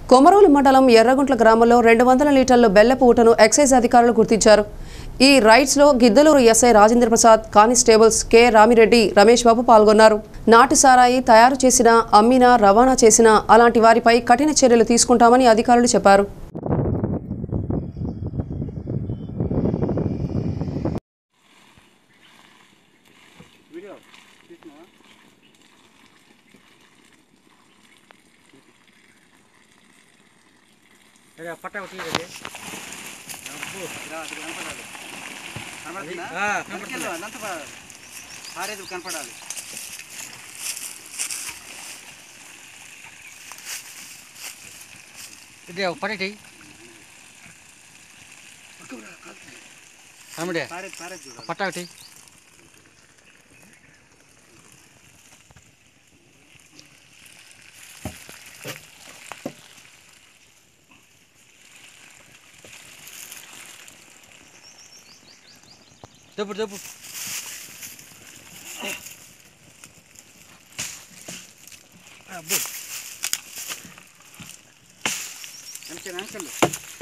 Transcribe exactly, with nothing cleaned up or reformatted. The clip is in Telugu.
కొమరోలు మండలం ఎర్రగుంట్ల గ్రామంలో రెండు వందల లీటర్ల బెల్లపు ఊటను ఎక్సైజ్ అధికారులు గుర్తించారు. ఈ రైడ్స్ లో Giddalur SI Rajendra Prasad, constables K Ramireddy, Ramesh Babu పాల్గొన్నారు. నాటు సారాయి తయారు చేసిన, అమ్మినా, రవాణా చేసిన అలాంటి వారిపై కఠిన చర్యలు తీసుకుంటామని అధికారులు చెప్పారు. పట్ట ఒకటి కనపడాలి కనపడాలి ఇది పడేటి పట్ట ఒకటి Debu debu. Ah, bu. Angkel angkel.